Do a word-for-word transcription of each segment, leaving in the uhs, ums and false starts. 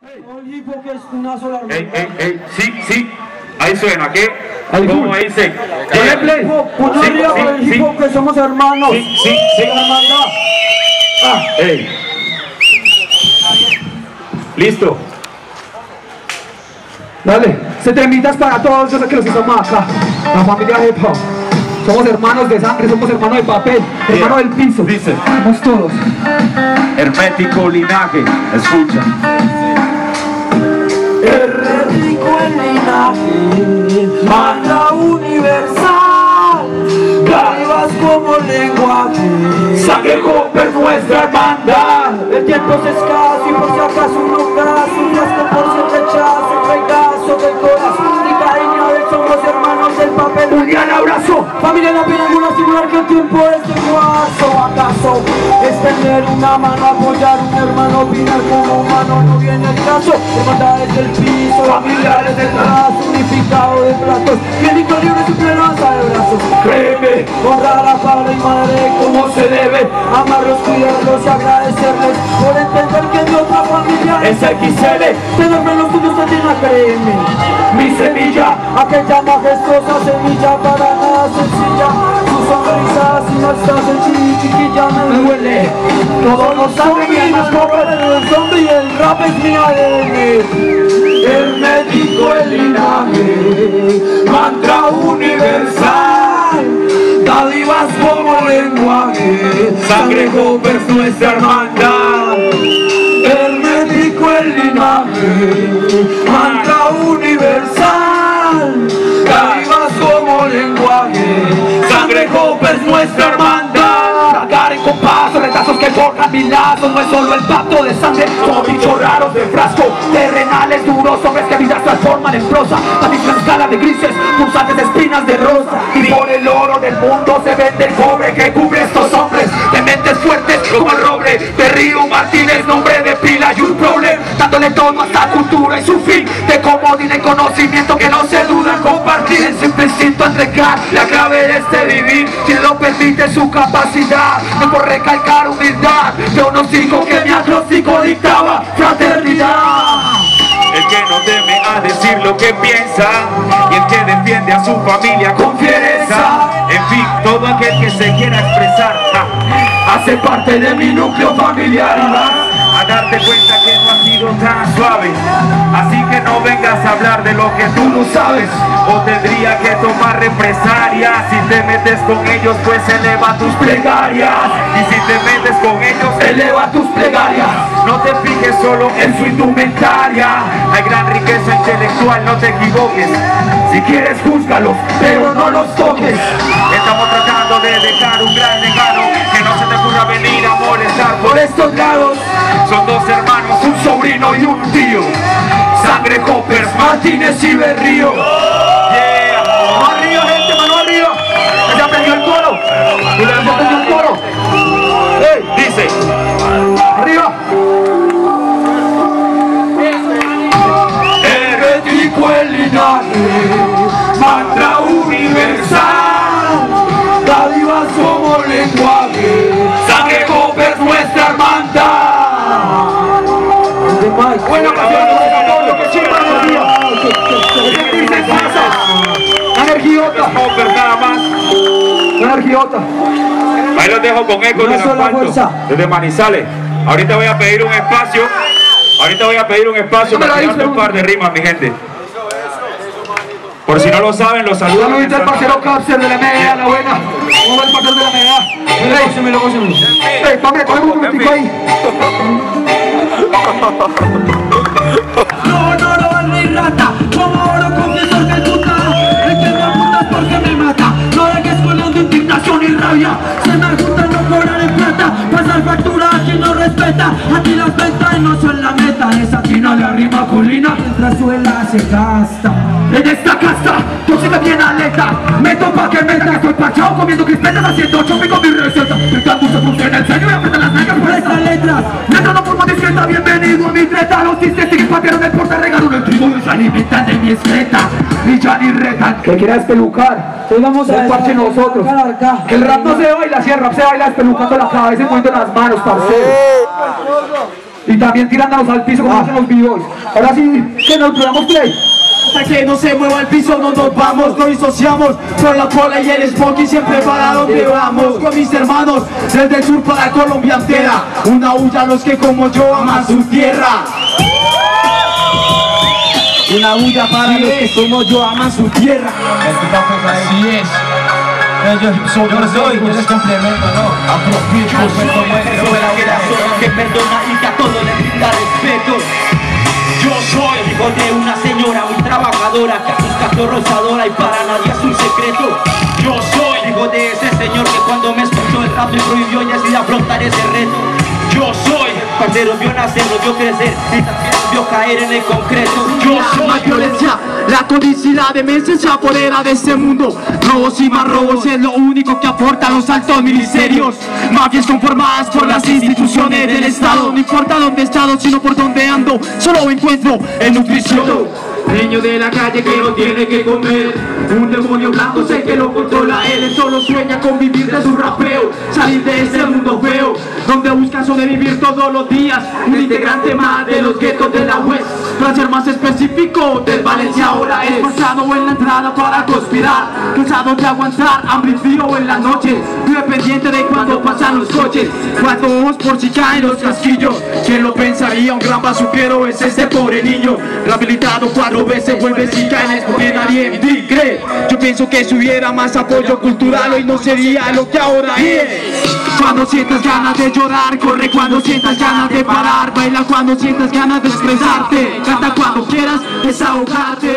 El hipo que es una sola hermandad. Ey, ey, ey, sí, sí, ahí suena, ¿qué? Ahí ¿Cómo full. dice? Dale play. Puño Sí, arriba sí, con el sí. hipo que somos hermanos. Sí, sí, sí. Hermandad. Ah, ey. Listo. Dale, se te invitas para todos, yo sé que los que estamos acá, la familia Hip Hop. Somos hermanos de sangre, somos hermanos de papel, hermanos del piso. Dice. Somos todos. Hermético linaje, escucha. Hermético el linaje, manda universal, dádivas como lenguaje, Sangre Cooper, nuestra hermandad. el tiempo es escaso y por si acaso un ocaso, un frasco por si el rechazo, un regazo del corazón y cariño del somos hermanos del papel. Un gran abrazo. Familia no pide alguna asegurar que el tiempo es de guaso. ¿Acaso extender una mano, apoyar un hermano, opinar como humano? No viene el caso, hermandades del piso, familiares del brazo, unificado de platos, médico libre su plenaza de brazos. Créeme, Honrar a padre y madre como se debe, amarlos, cuidarlos y agradecerles por entender que de otra familia es X L, tenerme los tuyos te tiene, créeme. mi semilla. Aquella majestuosa semilla para nada sencilla, tu sonrisa si no estás en ti, chiquilla, me duele. Todos los sanguíneos corren el zombie y el rap es mi A D N. Hermético el linaje, mantra universal, dádivas como lenguaje, Sangre Cooper, nuestra hermandad. hermético el linaje, mantra universal, dádivas como lenguaje, Sangre Cooper, nuestra hermandad. Tragar en compás, retazos que cortan mil lazos. No es solo el pacto de sangre, somos bichos raros de frasco. Terrenales duros, hombres que vidas transforman en prosa. La misma escala de grises, pulsantes espinas de rosa. Y por el oro del mundo se vende el cobre que cubre estos hombres de mentes fuertes como el roble. De Río Martínez, nombre de pila y un problema, dándole todo a esta cultura y su fin de comodidad y conocimiento que no se duda en compartir. El simple instinto a entregar la clave de este vivir, si lo permite su capacidad de por recalcar humildad de unos hijos que mi agnóstico dictaba fraternidad. El que no teme a decir lo que piensa y el que defiende a su familia con fiereza. En fin, todo aquel que se quiera expresar ja, Hace parte de mi núcleo familiar y vas a darte cuenta que no ha sido tan suave. Así que no vengas a hablar de lo que tú no sabes, o tendría que tomar represalias. Si te metes con ellos, pues eleva tus plegarias. Y si te metes con ellos, eleva tus plegarias. no te fijes solo en su indumentaria. Hay gran riqueza intelectual, no te equivoques. Si quieres júzgalos, pero no los toques. Estamos tratando de dejar un gran legado, que no se te ocurra venir a molestar por Por estos lados, Son dos hermanos, un sobrino y un tío. Sangre Cooper, Martínez y Berrío. yeah. Mano arriba, gente, mano arriba. Que se aprendió el coro. Y le aprendió el coro. ¡Ey! Dice, Arriba. Hermético el linaje, mantra universal, dádivas como lenguaje, Sangre Cooper, nuestra hermandad. Buena canción, lo que sirva la energía. Sentirse en casa. Energiota. Cooper nada más. Energiota. Ahí los dejo con eco Una del sola asfalto, fuerza. desde Manizales. Ahorita voy a pedir un espacio. Ahorita voy a pedir un espacio para tirarle un par de rimas, mi gente. Por si no lo saben, los saludos. Saludito al parcero Capser de la M D A, la buena. ¿Cómo va el parcero de la M D A? Gócemelo, gócemelo. Ey, papi, cogemos un momentico ahí. No, no, no, ni rata, como oro confesor que puta, el que me apunta porque me mata, no dejes con de indignación y rabia, se me junta no cobrar en plata, pasar factura a quien no respeta, aquí las ventas no son la meta, esa tina le arrima colina, mientras suela se gasta. En esta casta, tóxica bien aleta. Meto pa' que meta, estoy parchado comiendo crispetas, haciendo shopping con mi receta. El canto se funciona el sueño y apretan las nalgas por estas letras. Letra no forma discreta, bienvenido a mi treta. Los chistes siguen patearon el porta, regaron el trigo y se alimentan de mi escleta. Y ya ni retan. Que quiera despelucar, Hoy vamos a el parche nosotros. Que el rap no se baila, si el rap se baila despelucando la cabeza y moviendo las manos, parcero. y también tirándonos al piso como hacen los b-boys. Ahora sí, que nos damos play. Hasta que no se mueva el piso no nos vamos, nos disociamos con la pola y el Smokey siempre para donde vamos. Con mis hermanos desde el sur para Colombia entera, una huya a los que como yo aman su tierra. Una huya para los que como yo aman su tierra. Así es. Yo, yo soy, yo les complemento, ¿no? Afrobeat, pues como es que perdona y que a todo le brinda respeto. Yo soy hijo de una señora muy trabajadora que a sus cachorros adora y para nadie es un secreto. Yo soy hijo de ese señor que cuando me escuchó el rap me prohibió y decidí afrontar ese reto. Yo soy, parcero, vio nacer, lo vio crecer y también vio caer en el concreto. Yo soy la violencia, la codicia y la demencia se apodera de este mundo. Robos y más robos es lo único que aporta los altos ministerios. Mafias conformadas por las instituciones del Estado. No importa dónde he estado, sino por dónde ando, solo encuentro en nutrición. Niño de la calle que no tiene que comer, un demonio blanco sé que lo controla él. Él solo sueña con vivir de su rapeo, salir de ese mundo feo donde busca sobrevivir todos los días. Un integrante más de los guetos de la West. Para ser más específico, del Valencia ahora es pasado en la entrada para conspirar, cansado de aguantar hambre y frío en la noche, vive pendiente de cuando pasan los coches, cuatro ojos por si caen los casquillos. ¿Quién lo pensaría? Un gran bazuquero es este pobre niño, rehabilitado cuatro veces, vuelve si cae en porque nadie cree. Yo pienso que si hubiera más apoyo cultural hoy no sería lo que ahora es. Cuando sientas ganas de llorar, corre cuando sientas ganas de parar, baila cuando sientas ganas de expresarte, canta cuando quieras desahogarte.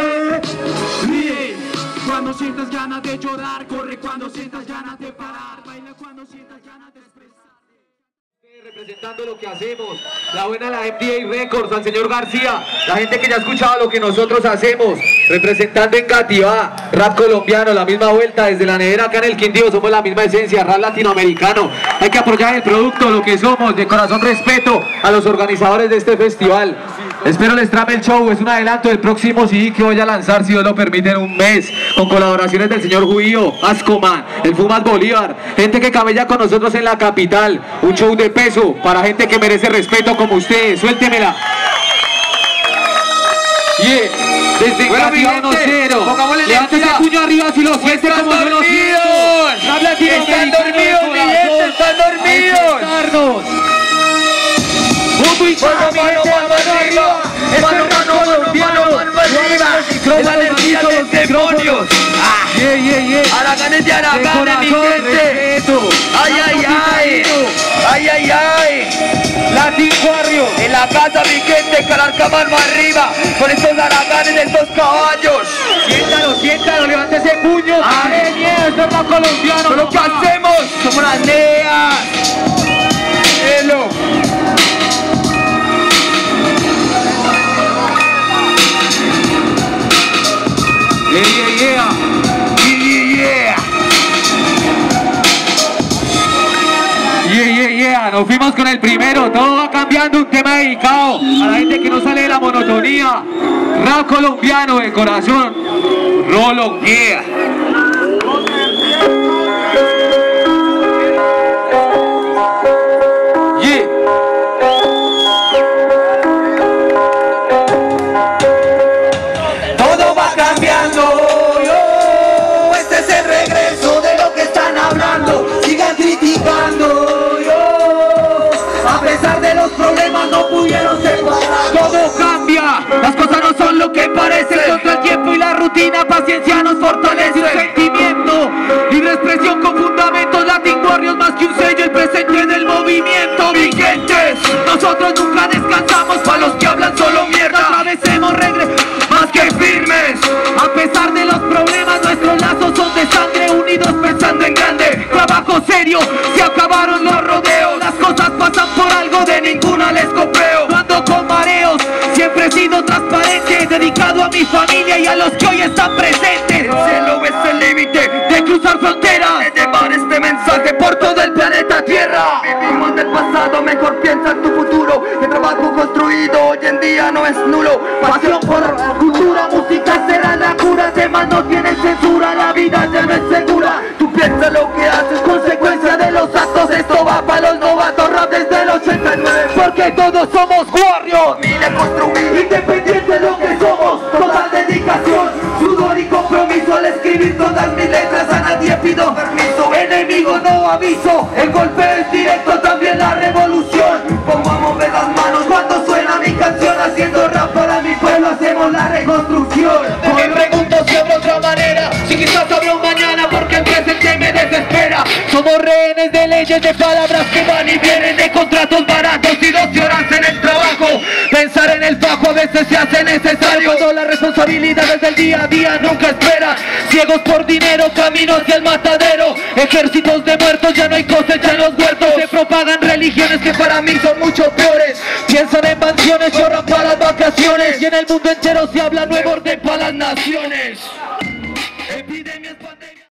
Ríe cuando sientas ganas de llorar, corre cuando sientas ganas de parar, baila cuando sientas ganas de expresarte. Representando lo que hacemos, la buena la M D A Records, al señor García, la gente que ya ha escuchado lo que nosotros hacemos, representando en Cativá, rap colombiano, la misma vuelta desde la nevera acá en el Quindío, somos la misma esencia, rap latinoamericano. Hay que apoyar el producto, lo que somos, de corazón respeto a los organizadores de este festival. Espero les trame el show, es un adelanto del próximo C D que voy a lanzar, si Dios lo permite, en un mes, con colaboraciones del señor Juío, Ascoman, el Fumas Bolívar, gente que camella con nosotros en la capital, un show de peso para gente que merece respeto como ustedes. Suéltemela. Yeah. Desde bueno, Cativano cero, levante ese puño arriba si lo siente como yo lo siento. Están dormidos, mi gente, están dormidos. Punto y Mano, mano, mano arriba. Mano, mano, mano, mano, mano arriba. La energía de los demonios. Yeah, yeah, yeah. Araganes de Araganes, mi gente. Ay, ay, ay. Ay, ay, ay. Latin Warrior. En la casa, mi gente, calarca mano arriba. Con estos Araganes de estos caballos. Siéntalo, siéntalo, levante ese puño. ¡Ay, mierda, es verdad colombiano! Lo que hacemos, somos las neas. Hello. Yeah, yeah, yeah. Yeah, yeah. Yeah, yeah, yeah. Nos fuimos con el primero. Todo va cambiando. Un tema dedicado a la gente que no sale de la monotonía. Rap colombiano de corazón. Rolo, yeah. Yeah. Todo va cambiando. Yo, este es el regreso de lo que están hablando. Sigan criticando. Yo, a pesar de los problemas no pudieron separar. Todo cambia. Las cosas no son lo que parecen. Contra el tiempo y la rutina, paciencia nos fortalece. Un sentimiento, libre expresión con fundamentos. Latin Warriors más que un sello, el presente del movimiento. Vigentes, nosotros nunca descansamos. Para los que hablan solo mierda, agradecemos regreso más que firmes. A pesar de los problemas, nuestros lazos son de sangre, unidos pensando en grande. Trabajo serio, se acabaron los rodeos. Las cosas pasan por algo, de ninguna les copeo. No ando con mareos, siempre he sido transparente, dedicado a mi familia y a los que hoy están presentes. El cielo es el límite De cruzar fronteras, de llevar este mensaje por todo el planeta Tierra. Vivimos del pasado, mejor piensa en tu futuro. El trabajo construido hoy en día no es nulo. Pasión por la cultura, música será la cura. Temas no tienen censura, la vida ya no es segura. Tú piensas lo que haces, consecuencia de los actos. Esto va para los novatos, rap desde el ochenta y nueve. porque todos somos warriors. Independiente de lo que somos, total dedicación, sudor y compromiso al escribir todas mis letras. A nadie pido permiso, enemigo no aviso. El golpe es directo, también la revolución. Pongo a mover las manos cuando suena mi canción. Haciendo rap para mi pueblo hacemos la reconstrucción. Me pregunto si habrá otra manera, si quizás habrá un mañana, porque el presente me desespera. Somos rehenes de leyes, de palabras que van y vienen, de contratos baratos y doce horas en el trabajo. Pensar en el fajo a veces se hace necesario, cuando las responsabilidades del día a día nunca esperan. Ciegos por dinero, camino hacia el matadero. Ejércitos de muertos, ya no hay cosecha en los huertos. Se propagan religiones que para mí son mucho peores. Piensan en mansiones, lloran para las vacaciones, y en el mundo entero se habla nuevo orden para las naciones.